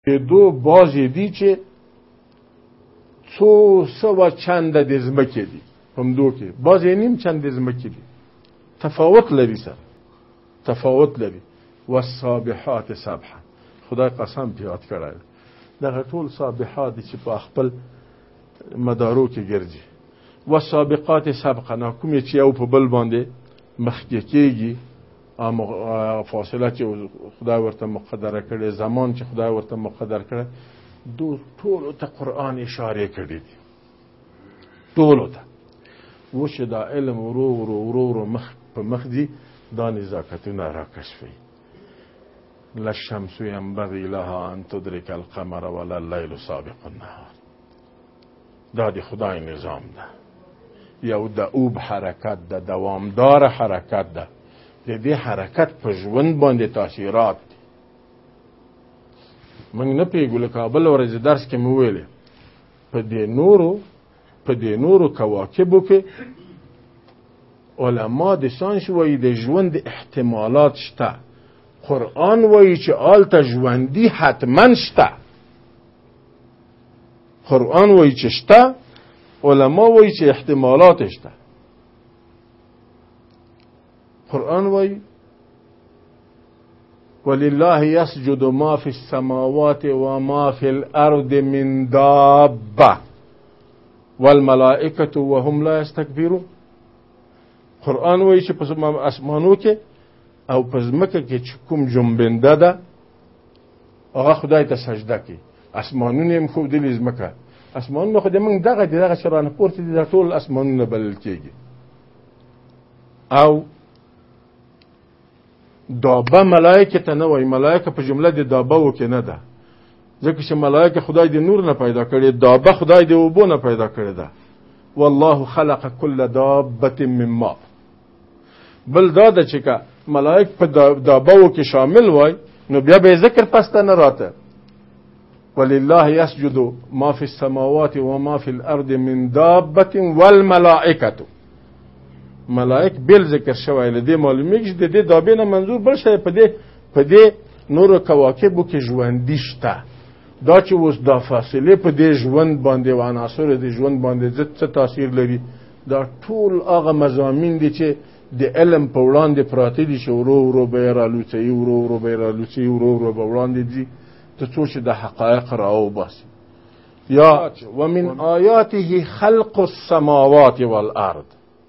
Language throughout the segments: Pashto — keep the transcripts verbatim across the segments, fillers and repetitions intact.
دو بازی دی چې څو سوه چنده د ځمکې دي هم دو کې بازی نیم چند د ځمکې دي تفاوت لري سره تفاوت لري والسابحات سبحا خدای قسم په یاد کړی دغه ټول سابحات چې په خپل مدارو کې ګرځي والسابقات سبقا کوم چې یو په بل باندې مخکې کېږي فاصله چې خدای ورته مقدره کړي زمان چې خدای ورته مقدر کړي دو ټولو ته قرآن اشاره کړي دي ټولو ته وش دا علم ورو ورو ورو ورو مخ په مخ دي دا نزاکتونه را کشفي لا الشمس ينبغي لها ان تدرك القمر ولا الليل سابق النهار دا دی خدای نظام ده یو دؤوب حرکت ده دوامدار حرکت ده د دې حرکت په ژوند باندې تاثیرات دي موږ نه پیګو لکه بل ورځ درس کې مو ویلې په دې نورو په دې نورو کواکبو کې علما د ساينس وایي د ژوند احتمالات شته قرآن وایي چې آلته ژوندي حتما شته قرآن وایي چې شته علما وایي چې احتمالات شته قرآن وایي ولله يسجد ما في السماوات وما في الأرض من دابة والملائكة وهم لا يستكبرون قرآن وایي چې په اسمانو کې او په ځمکه کې چې کوم جنبنده ده هغه خدای ته سجده کوي اسمانونه یې ښودلي ځمکه اسمانونه خو د موږ دغه دي دغه چې رانه پورته دي دا ټول اسمانونه بلل کېږي او دابه ملائکه ته نه وایي ملائکه په جمله د دابه کې نه ده ځکه چې ملائکه خدای د نور نه پیدا کړي دابه خدای د اوبو نه پیدا کړي ده والله خلق كل دابه من ماء بل دا ده چې که ملائک په دابه کې شامل وای نو بیا به ذکر پسته نه راته ولله يسجد ما في السماوات وما في الارض من دابه والملائکه ملائک بل ذکر شوی لدی معلومیږي چې د دې دابې نه منظور بل شی په دې په دې نور کواکبو کې ژوندي شته دا چې اوس دا فاصله په دې ژوند باندې او عناصر د ژوند باندې څه تاثیر لري دا ټول هغه مضامین دي چې د علم په وړاندې پراته دي چې ورو ورو به رالوڅي ورو ورو به رالوڅي ورو ورو به وړاندې دي ته څو چې د حقایق راوباسي یا ومن آیاته خلق السماوات والارض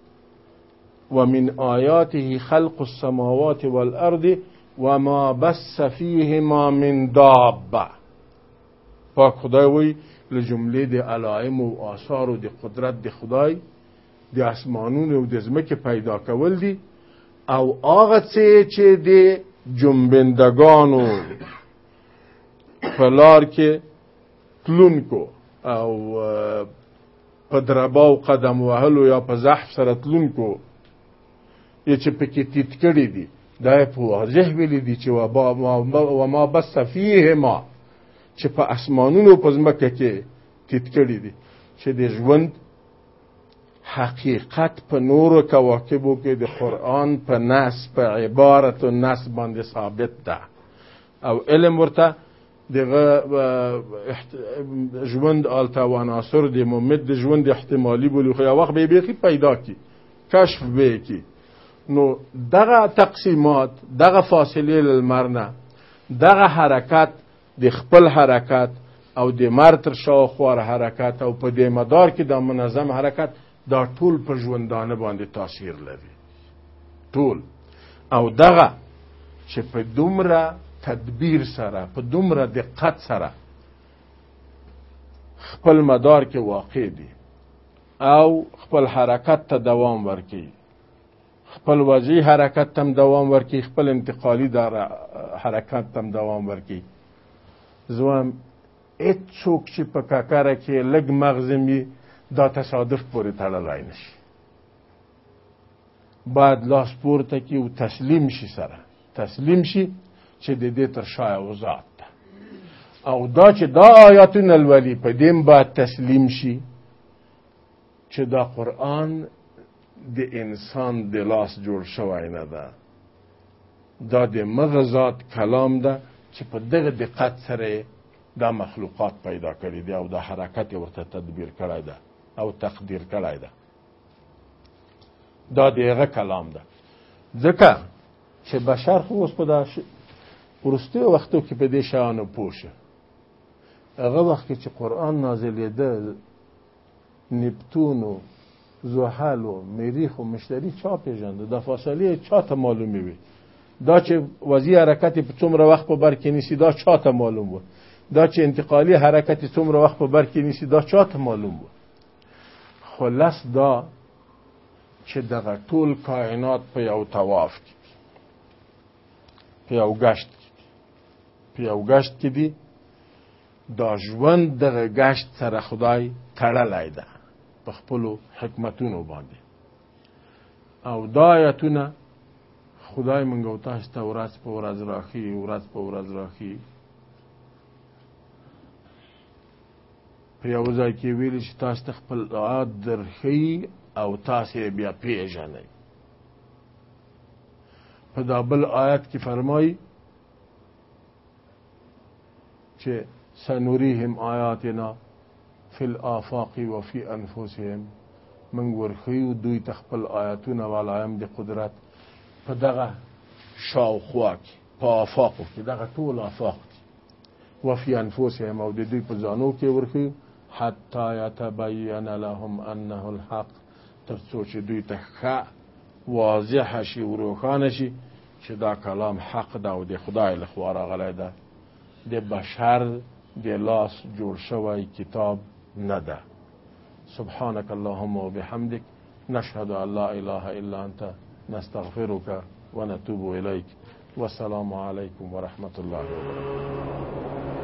ومن آیاته خلق السماوات والارض وما بث فيهما من دابه پاک خدای وی له جملې د علائم او آثار او د قدرت د خدای د اسمانونو او د ځمکې پیدا کول دي او هغه څه چې د جنبندگانو په لار کې تلونکو او په دربا او قدم وهلو یا په زحف سره تلونکو یا چې پکې تیت کړي دي دا په واضح ویلي دي چې وما بث فیهما چې په اسمانونو په ځمکه کې تیت کړي دي چې د ژوند حقیقت په نورو کواکبو کې د قرآن په نص په عبارت و نص باندې ثابت ده او علم ورته دغه ژوند آلته و عناصر د ممد د ژوند احتمالي بولي خو یو وخت به بیخي پیدا کی کشف به کی نو دغه تقسیمات دغه فاصله للمر نه دغه حرکت د خپل حرکت او د مر تر شاوخوا حرکت او په دې مدار کې د منظم حرکت دا ټول په ژوندانه باندې تاثیر لري ټول او دغه چې په دومره تدبیر سره په دومره دقت سره خپل مدار کې واقع دي او خپل حرکت ته دوام ورکړي خپل وجهي حرکت تم دوام ورکړي خپل انتقالي دار حرکت تم دوام ورکړي زوام هیڅوک چې په کاکاره کې لږ مغزمي دا تصادف پورې تړلی نشي باید لاس پورته کړي او تسلیم شي سره تسلیم شي چې د دې تر شا یو ذات ده او دا چې دا آیاتونه لولي په دې باید تسلیم شي چې دا قرآن د انسان د لاس جوړ شوی نه ده دا د مغه ذات کلام ده چې په دغه دقت سره دا مخلوقات پیدا کړي دي او دا حرکت ورته تدبیر کړی ده او تقدیر کړی ده. دا د هغه کلام ده. ځکه چې بشر خو اوس په دا وروستیو وختو کې په دې شیانو پوه شه. هغه وخت کې چې قرآن نازلېده نیپتون و زحل و مریخ و مشتري چا پېژنده؟ دا فاصلې چا ته معلومې وي؟ دا چې وضعي حرکت په څومره وخت په بر کې نیسي دا چا ته معلوم و؟ دا چې انتقالي حرکت څومره وخت په بر کې نیسي دا چا ته معلوم و؟ خلاص دا چې دغه ټول کائنات په یو طواف کې په یو گشت په یو گشت کې دي. دا ژوند دغه گشت سره خدای تړلی ده په خپلو حکمتونو باندې. او دا آیتونه خدای موږ او تاسو ته ورځ په ورځ راښیي ورځ په ورځ راښیي. په یو ځای کې ویلي چې تاسو ته خپل آیات درښیي او تاسو یې بیا پیژنئ. په دا بل آیت کې فرمایي چې سنوریهم آیاتنا فی الآفاق و فی انفسهم، من ورخیو دوی تخپل آیاتونه والایم د قدرت په دغه شاوخوا کې په آفاقو کې دغه ټول آفاق کې و فی انفسهم او د دوی په ځانو کې ورخیو حتی یتبین لهم انه الحق، تر څو چې دوی ته ښه واضح شي و روښانه شي چې دا کلام حق ده او د خدای لخوا راغلی ده، د بشر د لاس جوړ شوی کتاب نه ده. سبحانك اللهم وبحمدك نشهد ان لا اله الا انت نستغفرك ونتوب اليك والسلام عليكم ورحمه الله وبركاته.